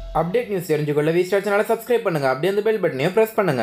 Update news தெரிஞ்சுக்கொள்ள V-Star சேனலை subscribe பண்ணுங்க. அப்படியே அந்த பெல் பட்டனையும் பிரஸ் பண்ணுங்க.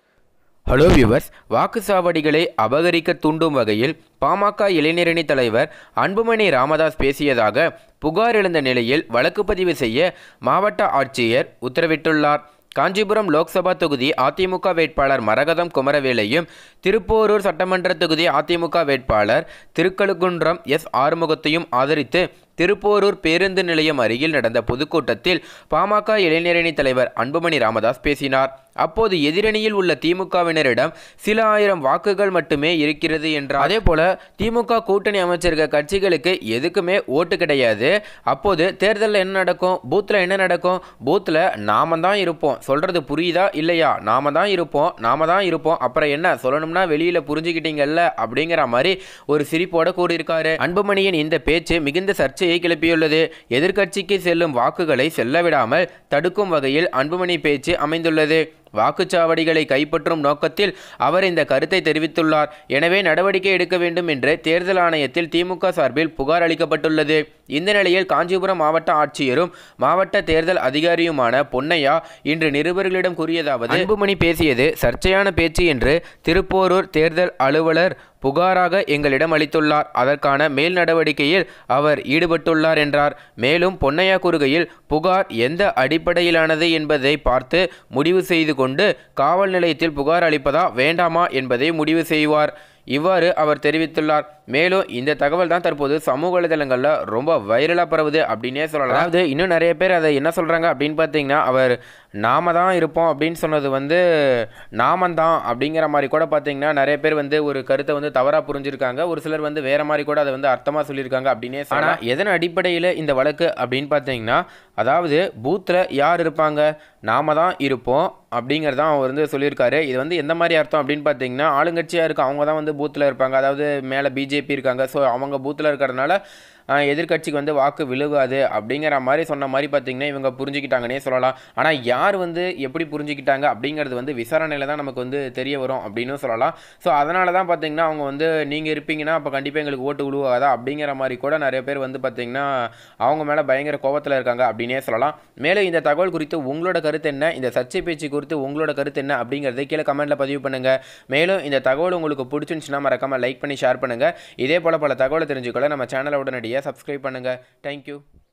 ஹலோ வியூவர்ஸ், வாக்குச்சாவடிகளை அபகரிக்க தூண்டும் வகையில் பாமக இளைஞரணி தலைவர் அன்புமணி ராமதாஸ் பேசியதாக புகார் எழுந்த நிலையில் வழக்கு பதிவு செய்ய மாவட்ட ஆட்சியர் உத்தரவிட்டுள்ளார். காஞ்சிபுரம் லோக்சபா தொகுதி அதிமுக வேட்பாளர் மரகதம் குமரவேலையும், திருப்போரூர் சட்டமன்ற தொகுதி அதிமுக வேட்பாளர் திருக்கழுகுன்றம் ஆறுமுகத்தையும் ஆதரித்து திருப்போரூர் பேருந்து நிலையம் அருகில் நடந்த பொதுக்கூட்டத்தில் பாமக இளைஞரணி தலைவர் அன்புமணி ராமதாஸ் பேசினார். அப்போது எதிரணியில் உள்ள திமுகவினரிடம் சில ஆயிரம் வாக்குகள் மட்டுமே இருக்கிறது என்றார். அதே போல திமுக கூட்டணி அமைச்சர்கள் கட்சிகளுக்கு எதுக்குமே ஓட்டு கிடையாது. அப்போது தேர்தலில் என்ன நடக்கும், பூத்தில் என்ன நடக்கும், பூத்தில் நாம தான் இருப்போம். சொல்றது புரியுதா இல்லையா? நாம தான் இருப்போம். அப்புறம் என்ன சொல்லணும்னா வெளியில புரிஞ்சுக்கிட்டீங்கல்ல அப்படிங்கிற மாதிரி ஒரு சிரிப்போட கூறியிருக்காரு. அன்புமணியின் இந்த பேச்சு மிகுந்த சர்ச்சை கிளப்பியுள்ளது. எதிர்க்கட்சிக்கு செல்லும் வாக்குகளை செல்லவிடாமல் தடுக்கும் வகையில் அன்புமணி பேச்சு அமைந்துள்ளது. வாக்குச்சாவடிகளை கைப்பற்றும் நோக்கத்தில் அவர் இந்த கருத்தை தெரிவித்துள்ளார். எனவே நடவடிக்கை எடுக்க வேண்டும் என்று தேர்தல் ஆணையத்தில் திமுக சார்பில் புகார் அளிக்கப்பட்டுள்ளது. இந்த நிலையில் காஞ்சிபுரம் மாவட்ட ஆட்சியரும் மாவட்ட தேர்தல் அதிகாரியுமான பொன்னையா இன்று நிருபர்களிடம் கூறியதாவது: அன்புமணி பேசியது சர்ச்சையான பேச்சு என்று திருப்போரூர் தேர்தல் அலுவலர் புகாராக எங்களிடம் அளித்துள்ளார். அதற்கான மேல் நடவடிக்கையில் அவர் ஈடுபட்டுள்ளார் என்றார். மேலும் பொன்னையா கூறுகையில், புகார் எந்த அடிப்படையிலானது என்பதை பார்த்து முடிவு செய்து கொண்டு காவல் நிலையத்தில் புகார் அளிப்பதா வேண்டாமா என்பதை முடிவு செய்வார். இவ்வாறு அவர் தெரிவித்துள்ளார். மேலும் இந்த தகவல் தான் தற்போது சமூக வலைதளங்களில் ரொம்ப வைரலாக பரவுது அப்படின்னே சொல்லலாம். அதாவது இன்னும் நிறைய பேர் அதை என்ன சொல்கிறாங்க அப்படின்னு பார்த்தீங்கன்னா, அவர் நாம தான் இருப்போம் அப்படின்னு சொன்னது நாமந்தான் அப்படிங்கிற மாதிரி கூட பார்த்தீங்கன்னா நிறைய பேர் ஒரு கருத்தை தவறாக புரிஞ்சிருக்காங்க. ஒரு சிலர் வேற மாதிரி கூட அதை அர்த்தமாக சொல்லியிருக்காங்க அப்படின்னே சொல்லலாம். ஆனால் எதன் அடிப்படையில் இந்த வழக்கு அப்படின்னு பார்த்தீங்கன்னா, அதாவது பூத்தில் யார் இருப்பாங்க, நாம தான் இருப்போம் அப்படிங்கிறதான் அவர் சொல்லியிருக்காரு. இது எந்த மாதிரி அர்த்தம் அப்படின்னு பார்த்தீங்கன்னா, ஆளுங்கட்சியாக இருக்கும் அவங்க தான் பூத்தில் இருப்பாங்க. அதாவது மேலே பிஜேபி இருக்காங்க. ஸோ அவங்க பூத்தில் இருக்கிறதுனால எதிர்கட்சிக்கு வாக்கு விழுகாது அப்படிங்கிற மாதிரி சொன்ன மாதிரி பார்த்தீங்கன்னா இவங்க புரிஞ்சுக்கிட்டாங்கன்னே சொல்லலாம். ஆனால் யார் எப்படி புரிஞ்சுக்கிட்டாங்க அப்படிங்கிறது விசாரணையில் தான் நமக்கு தெரிய வரும் அப்படின்னு சொல்லலாம். ஸோ அதனால தான் பார்த்தீங்கன்னா அவங்க நீங்கள் இருப்பீங்கன்னா அப்போ கண்டிப்பாக எங்களுக்கு ஓட்டு விழுவாதா அப்படிங்கிற மாதிரி கூட நிறைய பேர் பார்த்தீங்கன்னா அவங்க மேலே பயங்கர கோபத்தில் இருக்காங்க அப்படின்னே சொல்லலாம். மேலும் இந்த தகவல் குறித்து உங்களோட கருத்து என்ன, இந்த சர்ச்சை பேச்சு குறித்து உங்களோட கருத்து என்ன அப்படிங்கிறத கீழே கமெண்ட்டில் பதிவு பண்ணுங்கள். மேலும் இந்த தகவல் உங்களுக்கு பிடிச்சிருந்துச்சுன்னா மறக்காமல் லைக் பண்ணி ஷேர் பண்ணுங்கள். இதே போல் பல தகவலை தெரிஞ்சுக்கொள்ள நம்ம சேனலை உடனடியாக சப்ஸ்கிரைப் பண்ணுங்கள். தேங்க்யூ.